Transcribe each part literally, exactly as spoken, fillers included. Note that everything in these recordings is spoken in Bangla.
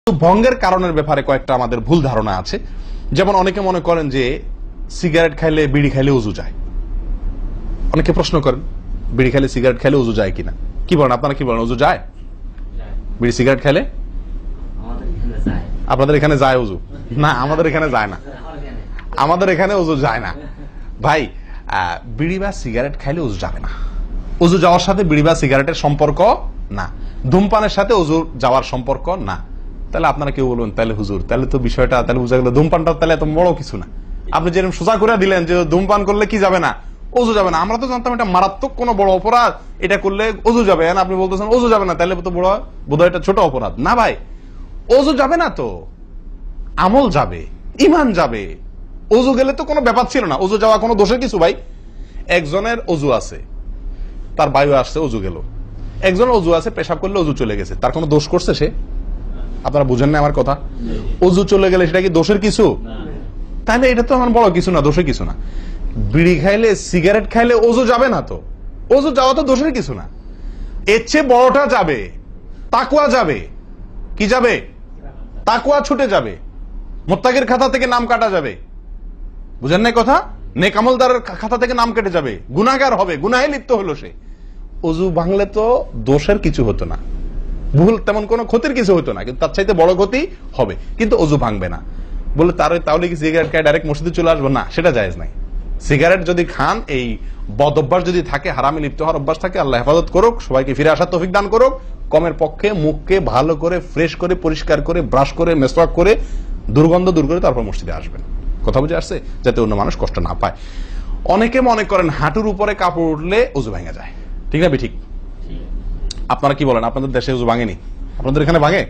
ভঙ্গের কারণের ব্যাপারে কয়েকটা আমাদের ভুল ধারণা আছে। যেমন অনেকে মনে করেন যে সিগারেট খাইলে বিড়ি খাইলে ওযু যায়। অনেকে প্রশ্ন করেন বিড়ি খাইলে সিগারেট খাইলে ওযু যায় কিনা। কি বলেন আপনারা, কি বলেন, ওযু যায়? বিড়ি সিগারেট খাইলে আপনাদের এখানে যায় ওযু? না, আমাদের এখানে যায় না, আমাদের এখানে ওযু যায় না ভাই। বিড়ি বা সিগারেট খাইলে ওযু যাবে না। ওযু যাওয়ার সাথে বিড়ি বা সিগারেটের সম্পর্ক না, ধূমপানের সাথে ওযু যাওয়ার সম্পর্ক না। তাহলে আপনারা কেউ বলবেন তাহলে হুজুর তাহলে তো বিষয়টা তাহলে বুঝা গেল ধূমপানটা তাহলে এত বড় কিছু না। আপনি যেরকম সোজা করে দিলেন যে ধূমপান করলে কি যাবে না, ওযু যাবে না। আমরা তো জানতাম এটা মারাত্মক কোন বড় অপরাধ, এটা করলে ওযু যাবে। আপনি বলতেছেন ওযু যাবে না, তাহলে তো বড় বোধহয় এটা ছোট অপরাধ না ভাই। ওযু যাবে না তো আমল যাবে, ইমান যাবে। ওযু গেলে তো কোনো ব্যাপার ছিল না, ওযু যাওয়া কোনো দোষের কিছু ভাই। একজনের ওযু আছে, তার বায়ু আসছে, ওযু গেল। একজনের ওযু আছে, পেশাব করলে ওযু চলে গেছে, তার কোনো দোষ করছে সে? আপনারা বুঝেন না আমার কথা? ওযু চলে গেলে সেটা কি দোষের কিছু? তাহলে এটা তো আমার বড় কিছু না, দোষের কিছু না। বিড়ি খাইলে সিগারেট খাইলে ওযু যাবে না তো, ওযু যাওয়া তো দোষের কিছু না। এর চেয়ে বড়টা যাবে, তাকওয়া যাবে। কি যাবে? তাকওয়া ছুটে যাবে, মুত্তাকির খাতা থেকে নাম কাটা যাবে। বুঝেন না কথা? নেক আমলদারের খাতা থেকে নাম কেটে যাবে, গুনাহগার হবে, গুনাহে লিপ্ত হলো সে। ওযু ভাঙলে তো দোষের কিছু হতো না, ভুল তেমন কোনো ক্ষতির কিছু হতো না, কিন্তু তার চাইতে বড় ক্ষতি হবে। কিন্তু ওযু ভাঙবে না বলে তার তাহলে কি সিগারেট খায় ডাইরেক্ট মসজিদে চলে আসবো? না, সেটা জায়েজ নাই। সিগারেট যদি খান, এই বদ অভ্যাস যদি থাকে, হারামে লিপ্ত হওয়ার অভ্যাস থাকে, আল্লাহ হেফাজত করুক, সবাইকে ফিরে আসার তৌফিক দান করুক। কমের পক্ষে মুখকে ভালো করে ফ্রেশ করে পরিষ্কার করে ব্রাশ করে মেসওয়াক করে দুর্গন্ধ দূর করে তারপর মসজিদে আসবেন। কথা বুঝে আসছে? যাতে অন্য মানুষ কষ্ট না পায়। অনেকে মনে করেন হাঁটুর উপরে কাপড় উঠলে ওযু ভেঙে যায়। ঠিক না ঠিক? আপনারা কি বলেন? আপনাদের দেশে ওযু ভাঙেনি? আপনাদের এখানে ভাঙে?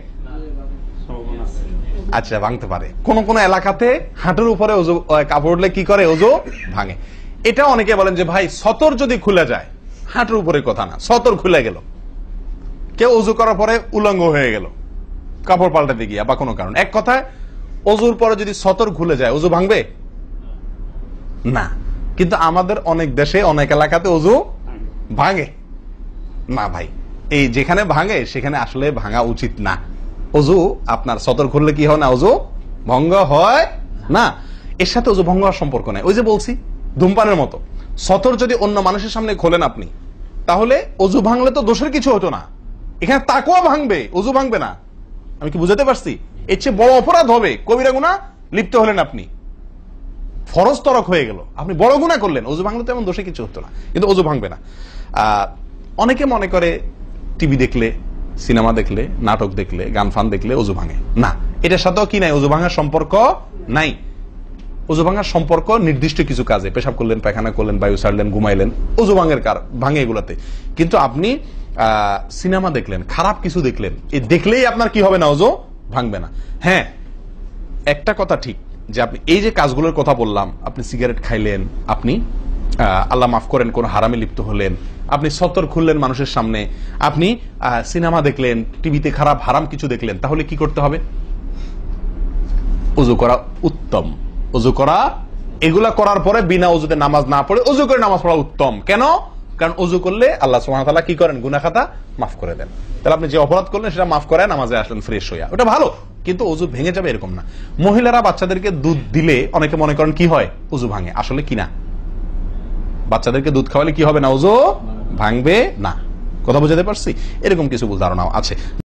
আচ্ছা, ভাঙতে পারে। কোন কোন এলাকাতে হাঁটুর উপরে ওযু কাপড় উঠলে কি করে? ওযু ভাঙে। এটা অনেকে বলেন যে ভাই সতর যদি খুলে যায়, হাঁটুর উপরে কথা না, সতর খুলে গেল, কেউ ওযু করার পরে উলঙ্গ হয়ে গেল কাপড় পাল্টাতে গিয়া বা কোনো কারণ, এক কথায় ওযুর পরে যদি সতর খুলে যায় ওযু ভাঙবে না। কিন্তু আমাদের অনেক দেশে অনেক এলাকাতে ওযু ভাঙে না ভাই। এই যেখানে ভাঙে সেখানে আসলে ভাঙা উচিত না। ওযু আপনার সতর খুললে কি হয় না, ওযু ভঙ্গ হয় না। এর সাথে ওযু ভঙ্গ হওয়ার সম্পর্ক নাই। ওই যে বলছি ধূমপানের মতো, সতর যদি অন্য মানুষের সামনে খোলেন আপনি, তাহলে ওযু ভাঙলে তো দোষের কিছু হতো না। এখানে তাকওয়া ভাঙবে, ওযু ভাঙবে না। আমি কি বুঝাতে পারছি? এর চেয়ে বড় অপরাধ হবে, কবিরা গুনাহ লিপ্ত হলেন আপনি, ফরজ তরক হয়ে গেল, আপনি বড় গুনাহ করলেন। ওযু ভাঙলে তো এমন দোষে কিছু হতো না, কিন্তু ওযু ভাঙবে না। আহ অনেকে মনে করে টিভি দেখলে, সিনেমা দেখলে, নাটক দেখলে, গান ফান দেখলে ওযু ভাঙে না। এটার সাথেও কি নাই? ওযু ভাঙার সম্পর্ক নাই। ওযু ভাঙার সম্পর্ক নির্দিষ্ট কিছু কাজে, পেশাব করলেন, পায়খানা করলেন, বায়ু ছাড়লেন, ঘুমাইলেন, ওযু ভাঙের কার ভাঙে এগুলাতে। কিন্তু আপনি আহ সিনেমা দেখলেন, খারাপ কিছু দেখলেন, এই দেখলেই আপনার কি হবে না? ওযু ভাঙবে না। হ্যাঁ, একটা কথা ঠিক যে আপনি এই যে কাজগুলোর কথা বললাম, আপনি সিগারেট খাইলেন, আপনি আল্লাহ মাফ করেন কোন হারামে লিপ্ত হলেন, আপনি সতর খুললেন মানুষের সামনে, আপনি সিনেমা দেখলেন, টিভিতে খারাপ হারাম কিছু দেখলেন, তাহলে কি করতে হবে? ওযু করা উত্তম। ওযু করা, এগুলা করার পরে বিনা ওযুতে নামাজ না পড়ে ওযু করে নামাজ পড়া উত্তম। কেন? কারণ ওযু করলে আল্লাহ সুবহানাহু ওয়া তাআলা কি করেন? গুনাহ খাতা মাফ করে দেন। তাহলে আপনি যে অপরাধ করলেন সেটা মাফ করে নামাজে আসলেন ফ্রেশ হইয়া, ওটা ভালো। কিন্তু ওযু ভেঙে যাবে এরকম না। মহিলারা বাচ্চাদেরকে দুধ দিলে অনেকে মনে করেন কি হয়? ওযু ভাঙে। আসলে কি না, বাচ্চাদেরকে দুধ খাওয়ালে কি হবে না? ওযু ভাঙবে না। কথা বুঝাতে পারছি? এরকম কিছু ভুল ধারণাও আছে।